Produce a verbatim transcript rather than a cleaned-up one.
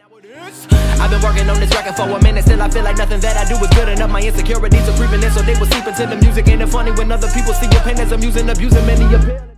I've been working on this record for a minute, still I feel like nothing that I do is good enough. My insecurities are creeping in, so they will seep into the music. Ain't it funny when other people see your pain as I'm using, abusing many appeal.